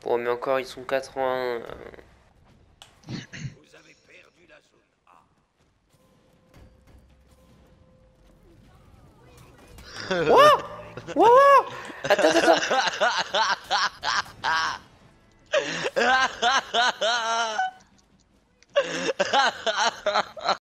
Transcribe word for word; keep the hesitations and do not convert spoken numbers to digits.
Bon, mais encore, ils sont quatre-vingts. euh. Vous avez perdu la zone A. Wouah! Wouah! Attends, attends, attends.